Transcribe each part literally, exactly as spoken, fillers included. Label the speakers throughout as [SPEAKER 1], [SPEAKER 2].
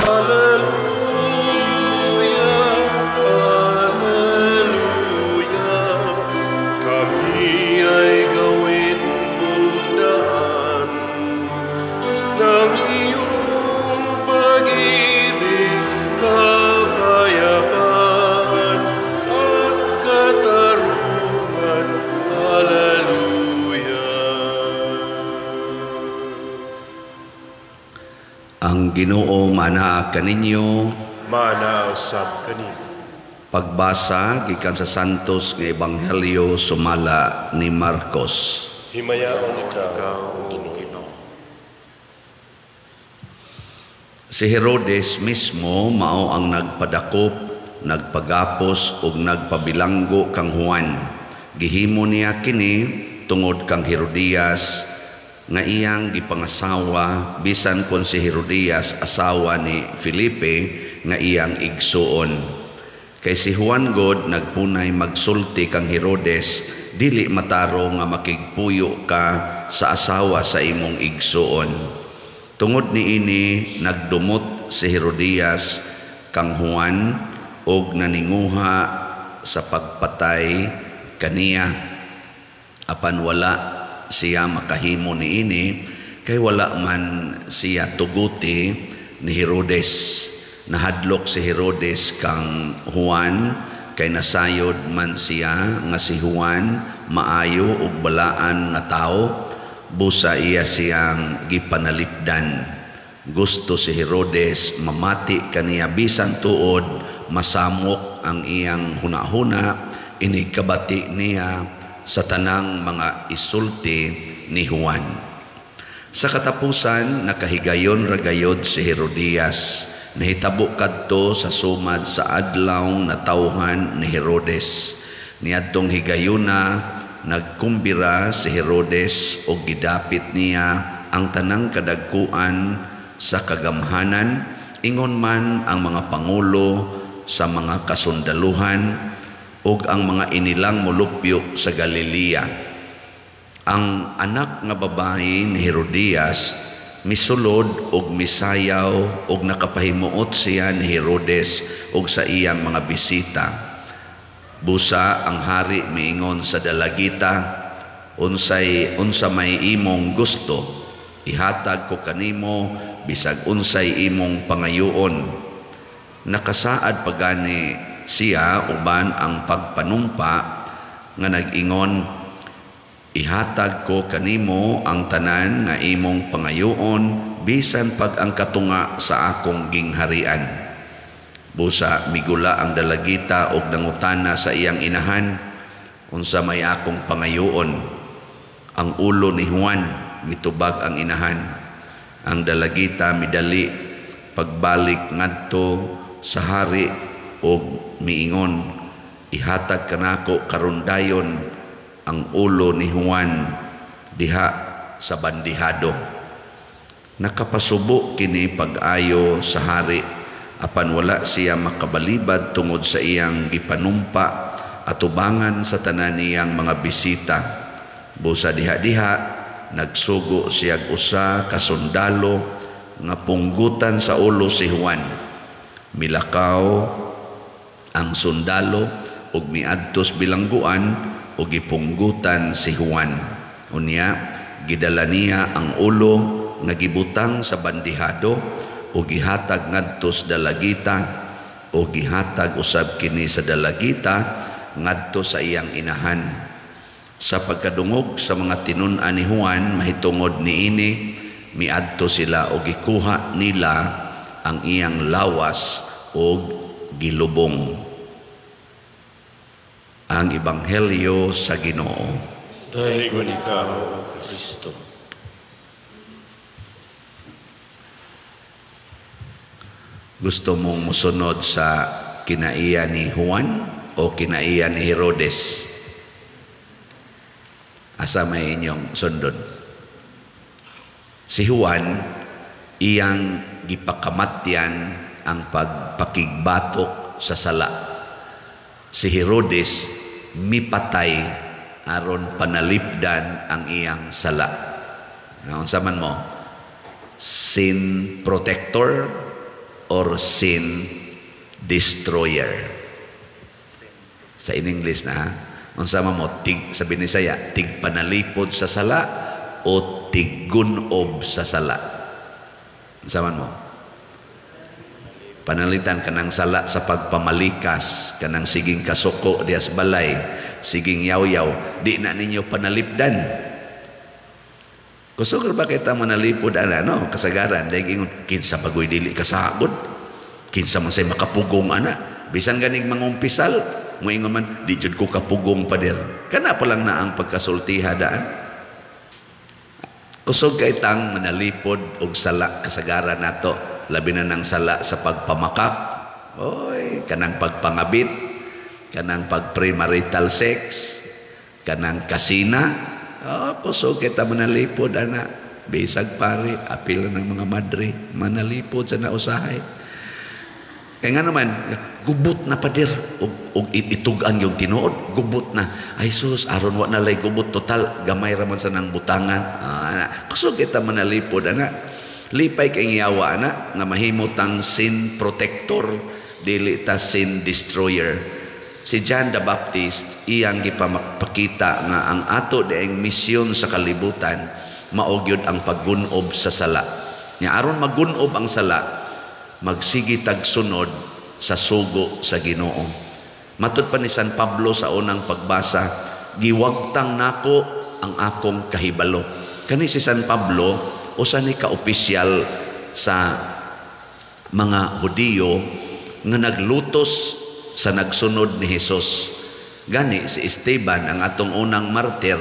[SPEAKER 1] Ang Ginoo manaa kaninyo,
[SPEAKER 2] mana usab kanimo.
[SPEAKER 1] Pagbasa gikan sa Santos nga Ebanghelyo sumala ni Marcos.
[SPEAKER 2] Himayaon ikaw, Ginoo.
[SPEAKER 1] Si Herodes mismo mao ang nagpadakop, nagpagapos ug nagpabilanggo kang Juan. Gihimo niya kini tungod kang Herodias nga iyang gipangasawa, bisan kon si Herodias asawa ni Felipe nga iyang igsuon. Kay si Juan God nagpunay magsulti kang Herodes, dili mataro nga makigpuyo ka sa asawa sa imong igsuon. Tungod niini nagdumot si Herodias kang Juan og naninguha sa pagpatay kaniya, apan wala siya makahimo niini kay wala man siya tuguti ni Herodes. Nahadlok si Herodes kang Juan kay nasayod man siya nga si Juan maayo ug balaan nga tao, busa iya siyang gipanalipdan. Gusto si Herodes mamati kaniya bisan tuod masamok ang iyang hunahuna, inikabati niya sa tanang mga isulti ni Juan. Sa katapusan, nakahigayon ragayod si Herodias. Nahitabo kadto sa sumad sa adlaw na tawhan ni Herodes. Niadtong higayuna, nagkumbira si Herodes o gidapit niya ang tanang kadagkuan sa kagamhanan, ingon man ang mga pangulo sa mga kasundaluhan ug ang mga inilang molupyo sa Galilea. Ang anak nga babae ni Herodias misulod ug misayaw ug nakapahimuot siya ni Herodes ug sa iyang mga bisita. Busa ang hari miingon sa dalagita, unsay unsa may imong gusto, ihatag ko kanimo bisag unsay imong pangayoon. Nakasaad pagani siya uban ang pagpanumpa nga nag-ingon, ihatag ko kanimo ang tanan nga imong pangayoon bisan pag ang katunga sa akong gingharian. Busa migula ang dalagita og nangutana sa iyang inahan, unsa may akong pangayoon. Ang ulo ni Juan mitubag ang inahan. Ang dalagita midali pagbalik ngadto sa hari og miingon, ihatag kanako karon dayon ang ulo ni Juan diha sa bandihado. Nakapasubo kini pag-ayo sa hari, apan wala siya makabalibad tungod sa iyang gipanumpa atubangan sa tanan niyang mga bisita. Busa diha-diha nagsugo siyag usa ka sundalo nga punggutan sa ulo si Juan. Milakaw ang sundalo ug miadtos bilangguan ug gipunggutan si Juan. Unya gidala niya ang ulo nga gibutang sa bandihado ug gihatag ngadto sa dalagita ug gihatag usab kini sa dalagita ngadto sa iyang inahan. Sa pagkadungog sa mga tinun-an ni Juan mahitungod niini, miadto sila ug gikuha nila ang iyang lawas ug gilubong. Ang Ebanghelyo sa Ginoo.
[SPEAKER 2] Dayon ikaw, Kristo.
[SPEAKER 1] Gusto mong musunod sa kinaiya ni Juan o kinaiya ni Herodes? Asa may inyong sundon? Si Juan, iyang gipakamatyan ang pagpakigbatok sa sala. Si Herodes mipatay aron panalipdan ang iyang sala. Unsa man mo? Sin protector or sin destroyer. Sa in English na, unsa man mo tig sabi ni saya, tig panalipod sa sala o tig gunob sa sala. Unsa man mo? Panalitan kanang sala sa pagpamalikas, kanang siging kasuko dias balay, siging yaw-yaw, di na ninyo panalipdan. Kusog ba kita manalipod ana no kasagaran dahil ingon kinsa bagoy dili kasagod, kinsa man say makapugong ana, bisan ganing mangumpisal mo ingon man di jud ko kapugong pader, kana pa lang na ang pagkasultiha daan. Kusog kay tang manalipod og sala kasagaran nato, labi na ng sala sa pagpamakak, oy kanang pagpangabit, kanang pag-premarital sex, kanang kasina. Oh, kusog kita manalipod ana, bisag pare, apil ng mga madre, manalipod sa nausahay. Kaya nga naman, gubot na padir, og, og itugan yung tinuod, gubot na. Ay sus, aron wa na lay gubot, total, gamay raman sa nang butangan. Ah, kusog kita manalipod ana. Lipay kay yawa ana, nga mahimutang sin protector, dili ta sin destroyer. Si John the Baptist, iyang gipapakita nga ang ato daing misyon sa kalibutan, maogyod ang paggunob sa sala. Nya aron maggunob ang sala, magsigi tagsunod sa sugo sa Ginoo. Matud pa ni San Pablo sa unang pagbasa, giwagtang nako ang akong kahibalo. Kani si San Pablo, usa ni ka-opisyal sa mga Hudiyo nga naglutos sa nagsunod ni Jesus. Gani si Esteban, ang atong unang martir,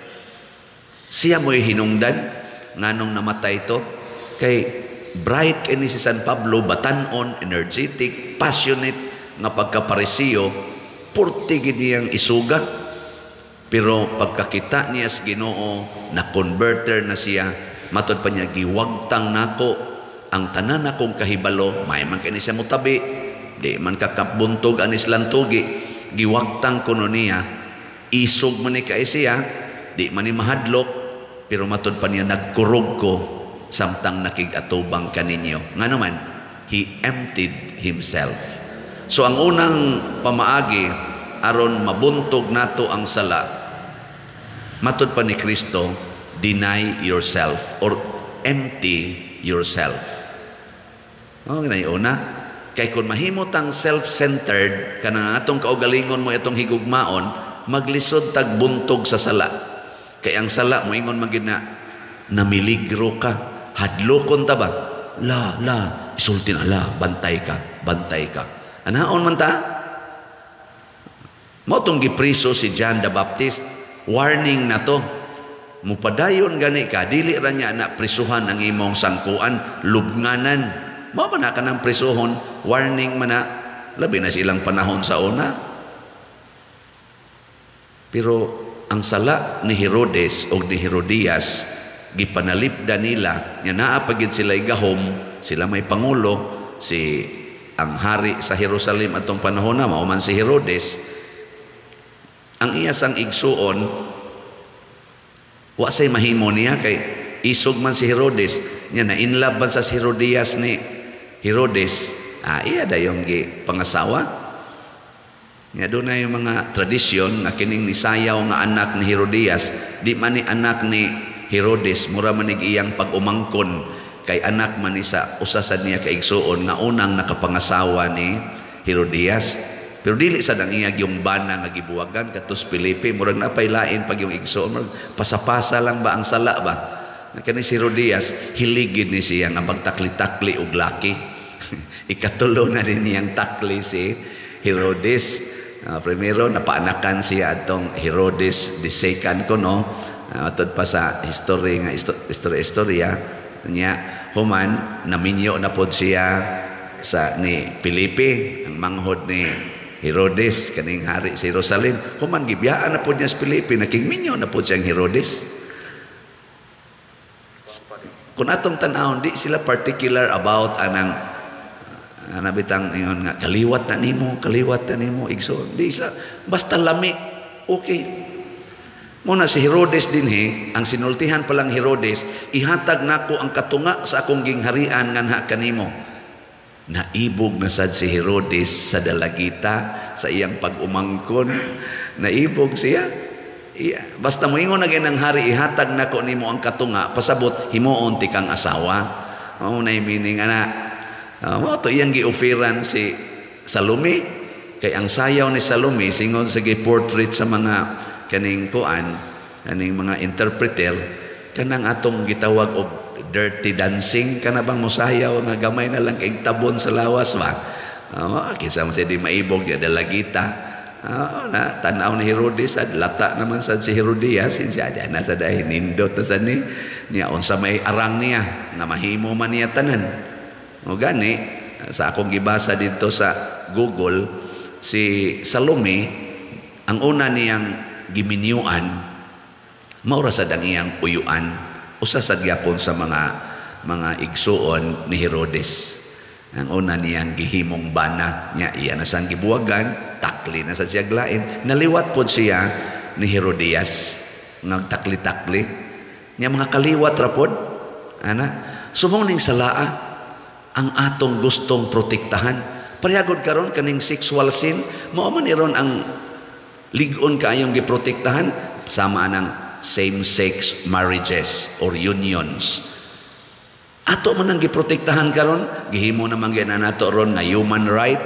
[SPEAKER 1] siya mo'y hinungdan nganong namatay ito kay bright kini si San Pablo, batanon, energetic, passionate nga pagkaparisiyo, purti gidiyang isuga. Pero pagkakita niya sa Ginoo, na converter na siya, matod pa niya, giwagtang nako ang tanan akong kahibalo, may man kini siya mutabi, di man kakabuntog anis lantugi, giwagtang kuno niya, isog man ni kay siya, di man ni mahadlok, pero matod pa niya, nagkurog ko samtang nakigatubang kaninyo. Nga naman, he emptied himself. So ang unang pamaagi aron mabuntog nato ang sala, matod pa ni Kristo, deny yourself or empty yourself. Oh, ganay una. Kay kung mahimot ang self-centered, kanang atong kaugalingon mo itong higugmaon, maglisod tag buntog sa sala. Kay ang sala mo ingon magid na namiligro ka, hadlokon ta ba? La, la, isulti na la, bantay ka, bantay ka. Anaon man ta? Mao tong gipriso si John the Baptist, warning na to. Mupadayon gani ka, dili ra niya na prisuhan ang imong sangkuan, lubnganan. Mao ba na ka ng prisuhon, warning man na, labi na silang panahon sa una. Pero ang sala ni Herodes o ni Herodias, gipanalipda nila, nga naapagid sila igahom, sila may pangulo, si ang hari sa Jerusalem atong panahon na, mauman si Herodes, ang iyasang igsuon, wa say mahimo niya, kay isog man si Herodes, niya na inlaban sa si Herodias ni Herodes, ah, iya dayong gi pangasawa. Nga doon na yung mga tradisyon na kining nisayaw nga anak ni Herodias, di man ni anak ni Herodes, mura man iyang pag-umangkon, kay anak man ni sa usasad niya kaigsuon nga unang nakapangasawa ni Herodias. Pero dili sad ang iyang yung bana nga gibuwagan katus Felipe, murag napaylain pag yung igsuon, murag pasapasa lang ba ang sala ba? Kani si Herodias, hiligid ni siya nga magtakli-takli og laki. Ikatulo na din niyang takli si Herodes. Uh, primero, napaanakan siya atong Herodes the second ko, no? Uh, atod pa sa history nga istorya-istorya niya, human, naminyo na pod siya sa ni Felipe, ang manghod ni Herodes, kaning hari sa Jerusalem. Human, gibiyaan na pod niya sa Felipe, nakingminyo na pod siyang Herodes. Kung atong tanawon, di sila particular about anang anabitang ingon nga kaliwat na nimo, kaliwat na nimo, igso. Di sila, basta lami, okay. Muna si Herodes din he, ang sinultihan palang Herodes, ihatag nako ang katunga sa akong gingharian nganha kanimo. Naibog na sad si Herodes sa dalagita sa iyang pag-umangkon. Naibog siya. Iya. Basta mo ingon na ng hari, ihatag na ko nimo ang katunga, pasabot, himuon ti kang asawa. Oo, na meaning, ana. Uh, mo to iyang gi-offeran si Salome. Kay ang sayaw ni Salome, singon sa gi-portrait sa mga kaning kuan, kaning mga interpreter, kanang atong gitawag og dirty dancing, kana bang mosayaw nga gamay na lang kay tabon sa lawas ba. Oh, kisa mo siya di maibog ya dalagita. Oh, na tanaw ni Herodes at lata naman sad si Herodias, siya di na sa dahil nindot na sa ni niya unsa may arang niya nga mahimo man niya tanan. O gani sa akong gibasa dito sa Google, si Salome ang una niyang giminyuan maura sad ang iyang uyuan. Usa sad gyapon sa mga mga igsuon ni Herodes. Ang una niyang gihimong bana niya, iya na sang gibuwagan, takli na sa siya glain. Naliwat pod siya ni Herodias, nagtakli-takli. Niya mga kaliwat ra pod. Ana, sumuning salaa ang atong gustong protektahan. Parehagod karon kaning sexual sin, mao man iron ang ligon kaayong giprotektahan sama ng same-sex marriages or unions. Ato man ang giprotektahan karon, gihimo naman gyud nato ron nga human right.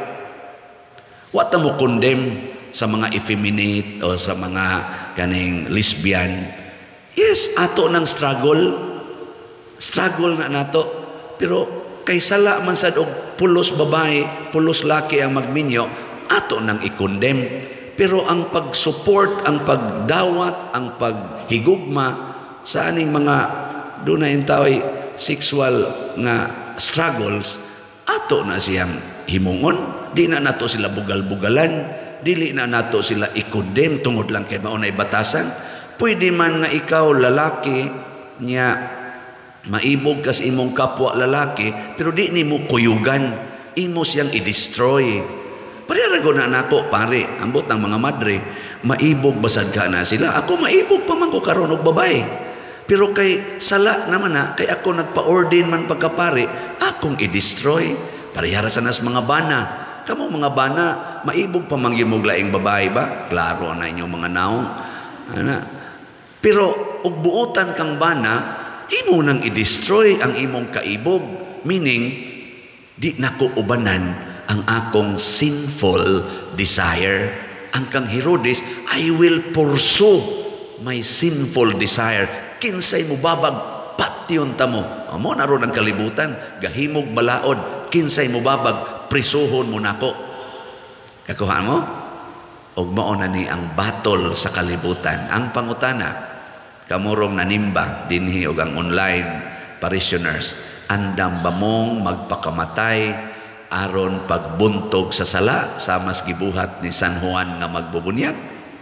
[SPEAKER 1] Wa ta mo condemn sa mga effeminate o sa mga kaning lesbian. Yes, ato nang struggle. Struggle na nato. Pero kay sala man sad og pulos babae, pulos laki ang magminyo, ato nang i-condemn. Pero ang pag-support, ang pagdawat, ang paghigugma sa aning mga doon na intaway sexual nga struggles, ato na siyang himungon. Di na nato sila bugal-bugalan, dili na nato sila i-condemn tungod lang kay maunay batasan. Pwede man nga ikaw lalaki niya maibog kas imong kapwa lalaki, pero di ni mo kuyugan, imo siyang i-destroy. Pareharago na nako pare, ambot ng mga madre, maibog basad ka na sila. Ako maibog pa man ko karon og babae. Pero kay sala naman na, kay ako nagpa-ordain man pagkapare, akong i-destroy. Parehara sa nas mga bana. Kamong mga bana, maibog pa man gyud laing babae ba? Klaro na inyong mga naong. Ana. Pero og buotan kang bana, imo nang i-destroy ang imong kaibog. Meaning, di nako ubanan ang akong sinful desire. Ang kang Herodes, I will pursue my sinful desire. Kinsay mo babag, patyon ta mo. Amo na ron ang kalibutan, gahimog balaod. Kinsay mo babag, prisuhon mo nako. Kakuha mo? Og mao na ni ang battle sa kalibutan. Ang pangutana, kamurong nanimba dinhi og ang online parishioners, andam ba mong magpakamatay aron pagbuntog sa sala sa mas gibuhat ni San Juan nga magbubunyag?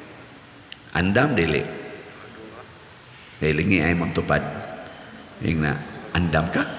[SPEAKER 1] Andam dili. Dili ay mong tupad. Yung na, andam ka?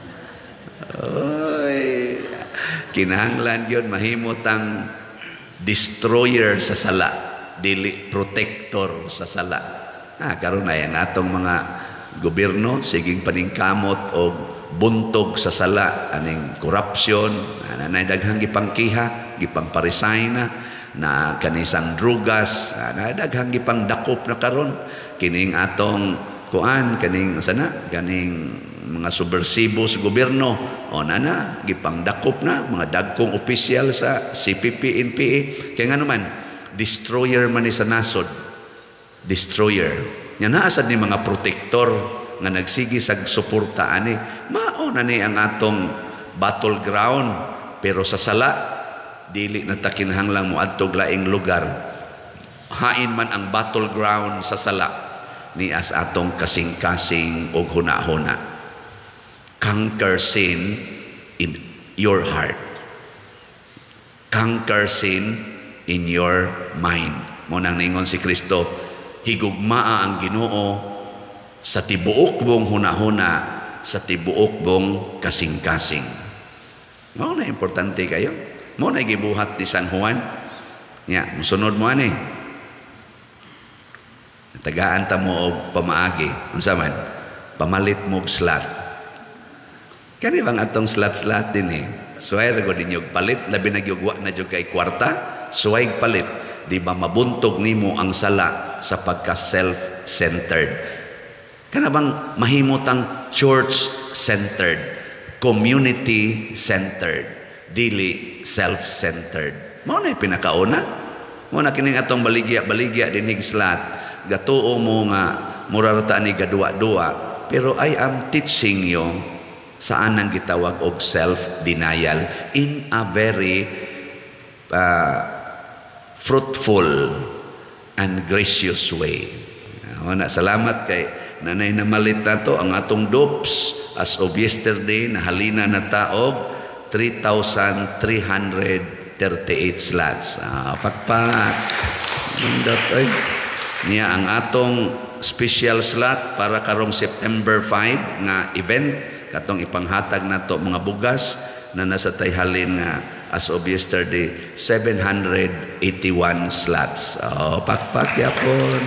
[SPEAKER 1] Oy, kinahanglan yun mahimot ang destroyer sa sala, dili protector sa sala. Ah, karon na yan atong mga gobyerno siging paningkamot o buntog sa sala, aning corruption, anay daghang gipangkiha, gipangparisay na, na kanisang drugas, na daghang gipang dakop na karon, kining atong kuan, kaning sana, kaning mga subversibo sa gobyerno, o na na, gipang dakop na, mga dagkong opisyal sa C P P, N P A, kaya nga naman, destroyer man ni sa nasod, destroyer. Yan naasad ni mga protektor, nga nagsigi sa suporta ani, mao na ni ang atong battleground. Pero sa sala, dili na ta kinahanglang moadtog laing lugar. Hain man ang battleground sa sala, ni as atong kasing-kasing og huna-huna. Conquer sin in your heart. Conquer sin in your mind. Mo nang ningon si Kristo, higugmaa ang Ginoo sa tibuok bong hunahuna, sa tibuok bong kasing-kasing. Mao na importante kayo. Mao na gibuhat ni San Juan. Nya, musunod mo ani. Tagaan ta mo og pamaagi. Unsa man? Pamalit mo og slot. Kani bang atong slot-slot din eh. Suway ra gud ninyo palit labi na gyud wa na jud kay kwarta, suway palit. Di ba mabuntog nimo ang sala sa pagka self-centered. Kana bang mahimutang church-centered, community-centered, dili self-centered. Mao na pinakauna. Mo na kining atong baligya-baligya dinig slat, gatuo mo nga mura ta ni gadua-dua. Pero I am teaching you saan ang gitawag og self-denial in a very uh, fruitful and gracious way. Uh, salamat kay nanay na malit na to ang atong dopes as of yesterday nahalina na taog three thousand three hundred thirty-eight slots. Ah, pakpak. Mandat ay. Niya ang atong special slot para karong September five nga event katong ipanghatag nato mga bugas na nasa tayhalin nga as of yesterday seven hundred eighty-one slots. Oh, pakpak yapon.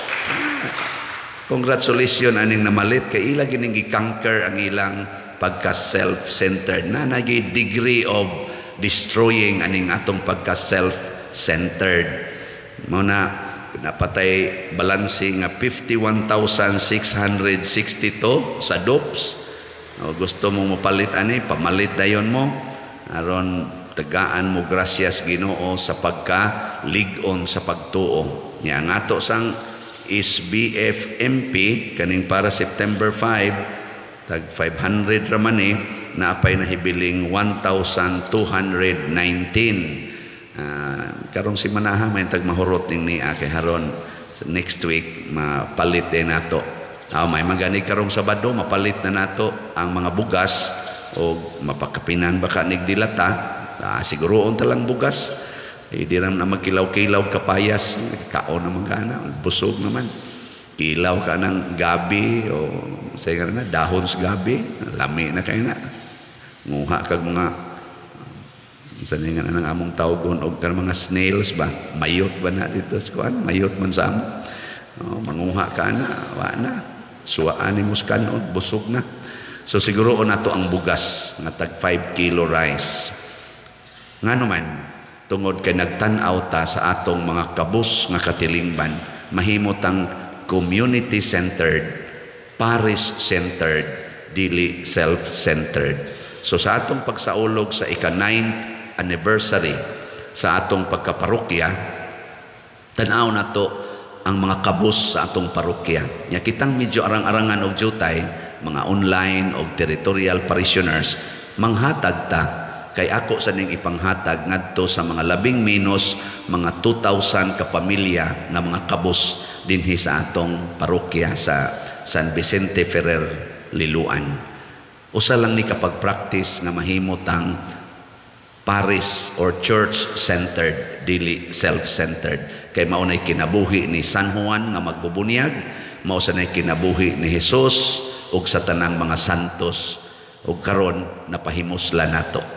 [SPEAKER 1] Congratulations aning namalit kay ila gining gi-conquer ang ilang pagka self-centered na nagay degree of destroying aning atong pagka self-centered. Mo na napatay balansi nga fifty-one thousand six hundred sixty-two sa dopes. O, gusto mong mapalit ani, pamalit dayon mo aron tagaan mo gracias Ginoo sa pagka lig-on sa pagtuo. Nya nga ato sang is B F M P kaning para September five tag five hundred raman eh naapay nahibiling one thousand two hundred nineteen. Uh, karong si manaha may tag mahurot ning ni kay haron next week mapalit din nato. Ah, may magani karong Sabado mapalit na nato ang mga bugas o mapakapinan baka nig dilata. Ah, siguroon talang bugas. Eh, di ram na magkilaw-kilaw kapayas, kaon na magana, busog naman. Kilaw ka ng gabi o say nga na dahon sa gabi, lami na kay na. Nguha kag mga saan nga nang among tawgon og kan mga snails ba mayot ba na dito sa kuan mayot man sa amo oh, manguha ka na wa na suwaan mo sa kanon busog na so siguro nato ang bugas nga tag five kilo rice ngano man tungod kay nagtan-aw ta sa atong mga kabus nga katilingban mahimot ang community centered parish centered dili self-centered. So sa atong pagsaulog sa ika-ninth anniversary sa atong pagkaparokya, tanaw na to ang mga kabus sa atong parokya. Nya kitang medyo arang-arangan og jutay, mga online og territorial parishioners, manghatag ta kay ako sa ning ipanghatag ngadto sa mga labing menos mga two thousand ka pamilya nga mga kabus dinhi sa atong parokya sa San Vicente Ferrer, Liloan. Usa lang ni kapag practice nga mahimot ang parish or church-centered, dili self-centered. Kay maunay kinabuhi ni San Juan nga magbubunyag, mao sa nay kinabuhi ni Jesus ug sa tanang mga santos ug karon napahimusla nato.